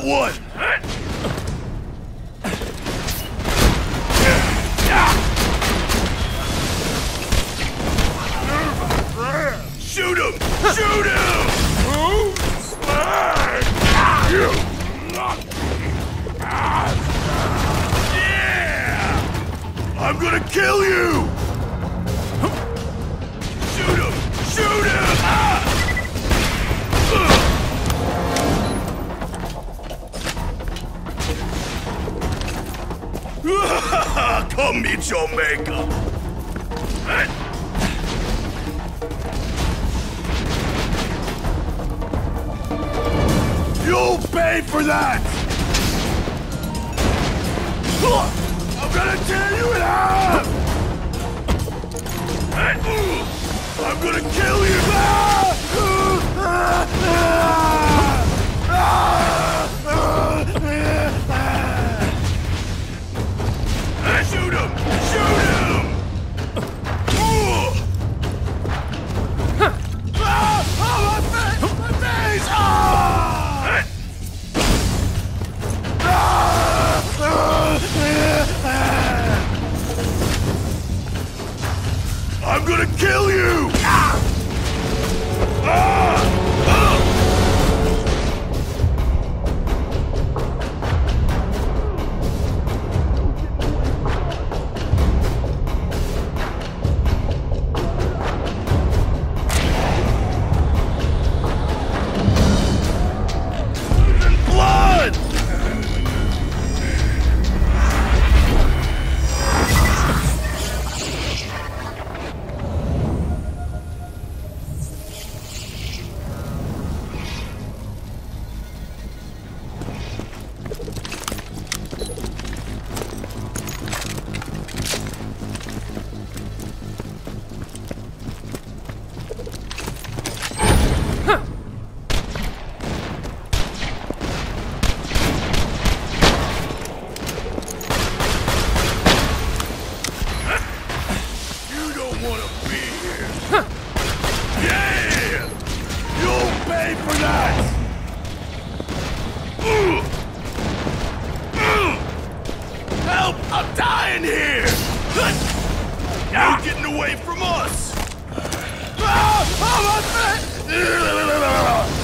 one! Shoot him! Shoot him! Yeah! I'm gonna kill you! Shoot him! Shoot him! Come meet your maker! You'll pay for that! I'm gonna tear you in half! I'm gonna kill you! Shoot him! Shoot him! My face! I'm gonna kill you! Help! I'm dying here! You're getting away from us!